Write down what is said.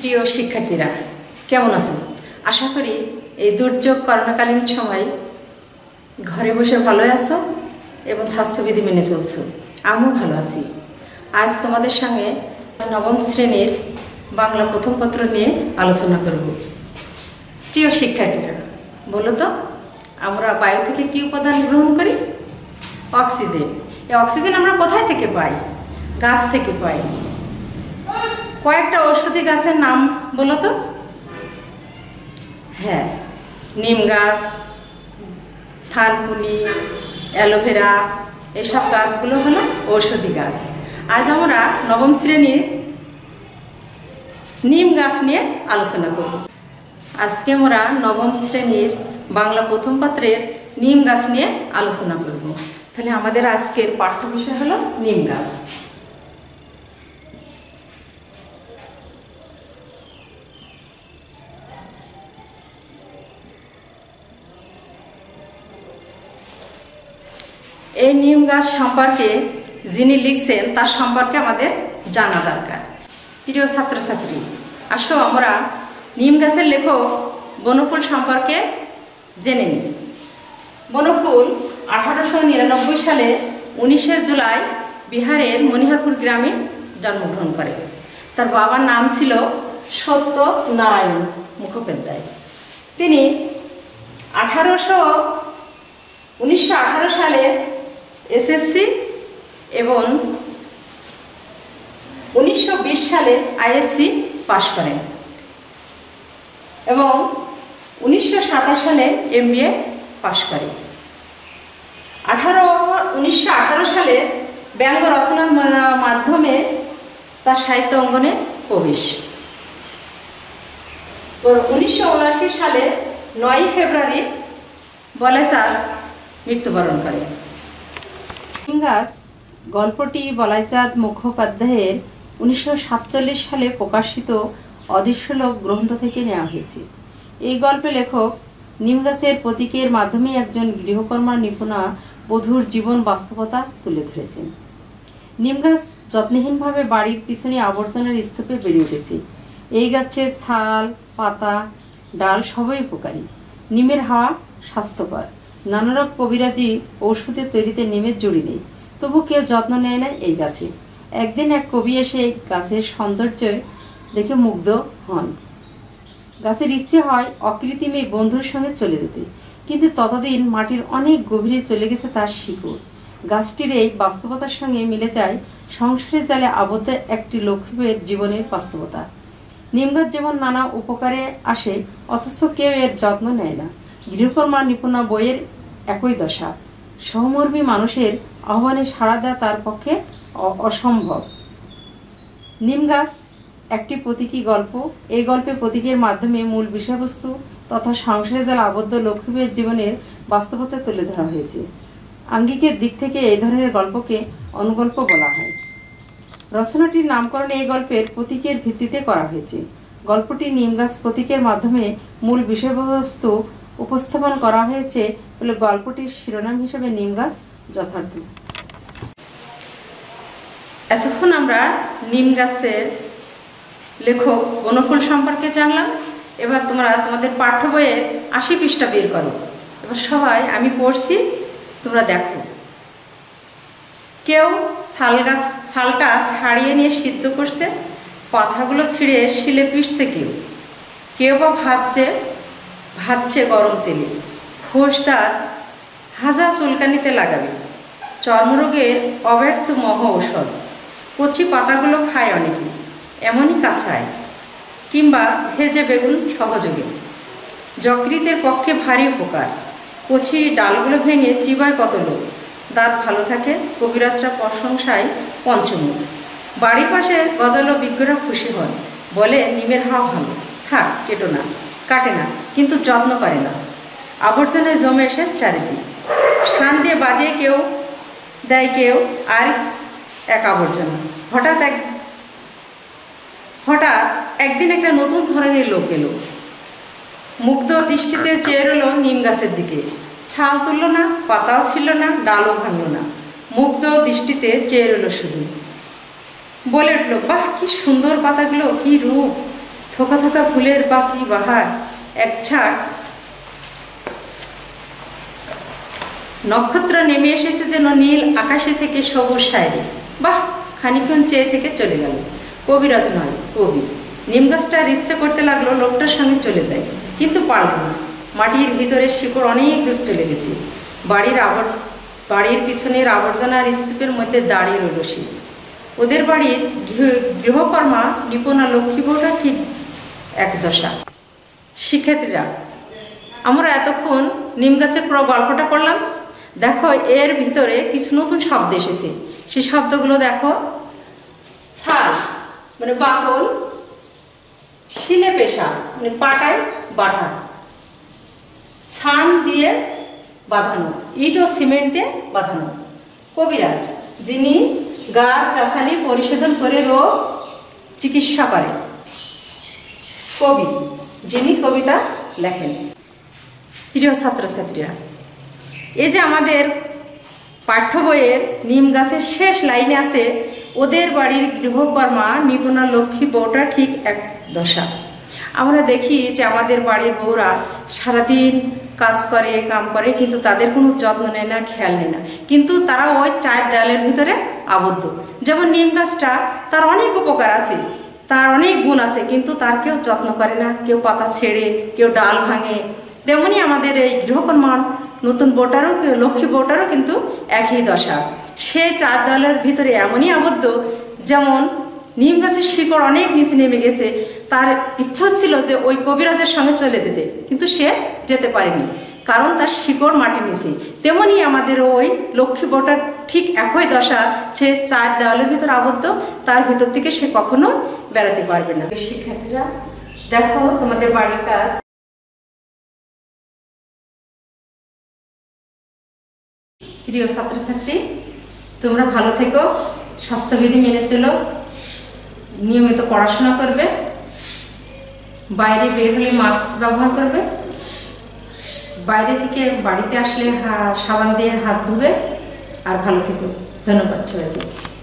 প্রিয় শিক্ষার্থীরা কেমন আছেন? আশা করি এই দুর্যোগ করোনাকালীন সময় ঘরে বসে ভালো আছো এবং স্বাস্থ্যবিধি মেনে চলছো। আমিও ভালো আছি। আজ তোমাদের সঙ্গে নবম শ্রেণীর বাংলা প্রথম পত্র নিয়ে আলোচনা করব। প্রিয় শিক্ষার্থীরা, বলো তো, আমরা বায়ু থেকে কী উপাদান গ্রহণ করি? অক্সিজেন। এই অক্সিজেন আমরা কোথায় থেকে পাই? গাছ থেকে পাই। কয়েকটা ঔষধি গাছের নাম বলো তো। হ্যাঁ, নিম গাছ, থানকুনি, অ্যালোভেরা, এসব গাছগুলো হলো ঔষধি গাছ। আজ আমরা নবম শ্রেণীর নিম গাছ নিয়ে আলোচনা করব। আজকে আমরা নবম শ্রেণীর বাংলা প্রথম পত্রের নিম গাছ নিয়ে আলোচনা করব। তাহলে আমাদের আজকের পাঠ্য বিষয় হলো নিম গাছ। এই নিম গাছ সম্পর্কে যিনি লিখছেন তার সম্পর্কে আমাদের জানা দরকার। প্রিয় ছাত্রছাত্রী, আসো আমরা নিম গাছের লেখক বনফুল সম্পর্কে জেনে নিই। বনফুল 1899 সালে 19শে জুলাই বিহারের মনিহারপুর গ্রামে জন্মগ্রহণ করে। তার বাবার নাম ছিল সত্যনারায়ণ মুখোপাধ্যায়। তিনি 1918 সালে এসএসসি এবং 1920 সালে আইএসসি পাশ করেন এবং 1927 সালে এমবিএ পাশ করেন। 1918 সালে ব্যঙ্গ রচনার মাধ্যমে তার সাহিত্য অঙ্গনে প্রবেশ। 1979 সালে 9 ফেব্রুয়ারি বলাইচাঁদ মৃত্যুবরণ করে। নিম গাছ গল্পটি বলাইচাঁদ মুখোপাধ্যায়ের 1947 সালে প্রকাশিত অদিশ্বলোক গ্রন্থ থেকে নেওয়া হয়েছে। এই গল্পে লেখক নিম গাছের প্রতীকের মাধ্যমে একজন গৃহকর্মা নিপুণা বধূর জীবন বাস্তবতা তুলে ধরেছেন। নিম গাছ যত্নহীনভাবে বাড়ির পিছনে আবর্জনার স্তূপে বেড়ে উঠেছে। এই গাছের ছাল, পাতা, ডাল সবই উপকারী। নিমের হাওয়া স্বাস্থ্যকর। নানারকম কবিরাজি ঔষধের তৈরিতে নিমের জুড়ি নেই, তবু কেউ যত্ন নেয় না এই গাছে। একদিন এক কবি এসে গাছের সৌন্দর্য দেখে মুগ্ধ হন। গাছের ইচ্ছে হয় অকৃত্রিম এই বন্ধুর সঙ্গে চলে যেতে, কিন্তু ততদিন মাটির অনেক গভীরে চলে গেছে তার শিকড়। গাছটির এই বাস্তবতার সঙ্গে মিলে যায় সংসারের জালে আবদ্ধ একটি লক্ষ্মীর জীবনের বাস্তবতা। নিম গাছ যেমন নানা উপকারে আসে, অথচ কেউ এর যত্ন নেয় না। গৃহকর্মা নিপুণা বইয়ের একই দশা। সহমর্মী মানুষের আহ্বানে সাড়া দেওয়া তার পক্ষে অসম্ভব। নিম গাছ একটি প্রতীকী গল্প। এই গল্পে প্রতীকের মাধ্যমে মূল বিষয়বস্তু তথা সংসারে যারা আবদ্ধ লক্ষ্মীর জীবনের বাস্তবতা তুলে ধরা হয়েছে। আঙ্গিকের দিক থেকে এই ধরনের গল্পকে অনুগল্প বলা হয়। রচনাটির নামকরণ এই গল্পের প্রতীকের ভিত্তিতে করা হয়েছে। গল্পটি নিম গাছ প্রতীকের মাধ্যমে মূল বিষয়বস্তু উপস্থাপন করা হয়েছে বলে গল্পটির শিরোনাম হিসেবে নিম গাছ যথার্থ। এতক্ষণ আমরা নিম গাছের লেখক বনফুল সম্পর্কে জানলাম। এবার তোমরা তোমাদের পাঠ্য বইয়ের 80 পৃষ্ঠা বের করো। এবার সবাই আমি পড়ছি, তোমরা দেখো। কেউ ছালটা ছাড়িয়ে নিয়ে সিদ্ধ করছে, পাতাগুলো ছিঁড়ে শিলে পিষছে। কেউ বা ভাবছে গরম তেলে। ফোঁস দাঁত হাজা চুলকানিতে লাগাবে। চর্মরোগের অব্যর্থ মহা ঔষধ। কচি পাতাগুলো খায় অনেকে, এমনই কাঁচায় কিংবা ভেজে বেগুন সহযোগে। যকৃতের পক্ষে ভারী উপকার। কচি ডালগুলো ভেঙে চিবায় কত লোক, দাঁত ভালো থাকে। কবিরাজরা প্রশংসায় পঞ্চমুখ। বাড়ির পাশে গজালো বিজ্ঞরা খুশি হন, বলে নিমের হাওয়া ভালো, থাক কাটে না, কিন্তু যত্ন করে না। আবর্জনায় জমে এসে চারিদিক। শান দিয়ে বাঁধিয়ে কেউ দেয়, কেউ আর এক আবর্জনা। হঠাৎ একদিন একটা নতুন ধরনের লোক এলো। মুগ্ধ দৃষ্টিতে চেয়ে রইল নিম গাছের দিকে। ছাল তুলল না, পাতাও ছিল না, ডালও ভাঙল না। মুগ্ধ দৃষ্টিতে চেয়ে রইল শুধু। বলে উঠল, বাহ, কি সুন্দর পাতাগুলো, কি রূপ! থোকা থোকা ফুলের বাকি বাহার, এক ঝাঁক নক্ষত্র নেমে এসেছে যেন নীল আকাশে থেকে সবুজ শায়রি। বাহ, খানিকক্ষণ চেয়ে থেকে চলে গেল। কবিরাজ নয়, কবি। নিম গাছটার ইচ্ছে করতে লাগলো লোকটার সঙ্গে চলে যায়, কিন্তু পারল না। মাটির ভিতরে শিকড় অনেক দূর চলে গেছে। বাড়ির পিছনের আবর্জনার স্তূপের মধ্যে দাঁড়িয়ে রইল সে। ওদের বাড়ির গৃহকর্মা নিপুণা লক্ষ্মী বউটা ঠিক এক দশা। শিক্ষার্থীরা, আমরা এতক্ষণ নিম গাছের পুরো গল্পটা পড়লাম। দেখো, এর ভিতরে কিছু নতুন শব্দ এসেছে। সেই শব্দগুলো দেখো। ছাল মানে বাকল, শিলে পেশা মানে পাটায় বাঁধা, ছান দিয়ে বাঁধানো, ইট ও সিমেন্ট দিয়ে বাঁধানো। কবিরাজ, যিনি গাছ গাছালি পরিশোধন করে রোগ চিকিৎসা করেন। কবি, যিনি কবিতা লেখেন। প্রিয় ছাত্রছাত্রীরা, এই যে আমাদের পাঠ্য বইয়ের নিম গাছের শেষ লাইনে আছে, ওদের বাড়ির গৃহকর্মা নিপুণা লক্ষ্মী বউটা ঠিক এক দশা। আমরা দেখি যে আমাদের বাড়ির বউরা সারাদিন কাজ করে, কাম করে, কিন্তু তাদের কোনো যত্ন নেয় না, খেয়াল নেয় না, কিন্তু তারা ওই চার দেয়ালের ভিতরে আবদ্ধ। যেমন নিম গাছটা, তার অনেক উপকার আছে, তার অনেক গুণ আছে, কিন্তু তার কেউ যত্ন করে না, কেউ পাতা ছেড়ে, কেউ ডাল ভাঙে। তেমনি আমাদের এই গৃহকর্মা নতুন বউটারও, লক্ষ্মী বউটারও কিন্তু একই দশা। সে চার দেয়ালের ভিতরে এমনই আবদ্ধ, যেমন নিম গাছের শিকড় অনেক নিচে নেমে গেছে। তার ইচ্ছা ছিল যে ওই কবিরাজের সঙ্গে চলে যেতে, কিন্তু সে যেতে পারেনি, কারণ তার শিকড় মাটি নিচে। তেমনি আমাদের ওই লক্ষ্মী বউটার ঠিক একই দশা। সে চার দেওয়ালের ভিতর আবদ্ধ, তার ভিতর থেকে সে কখনো বেড়াতে পারবে না। শিক্ষার্থীরা, দেখো তোমাদের বাড়ির কাজ। প্রিয় ছাত্রছাত্রী, তোমরা ভালো থেকো, স্বাস্থ্যবিধি মেনে চলো, নিয়মিত পড়াশোনা করবে, বাইরে বের হলে মাস্ক ব্যবহার করবে, বাইরে থেকে বাড়িতে আসলে সাবান দিয়ে হাত ধুবে, আর ভালো থেকো। ধন্যবাদ সবাইকে।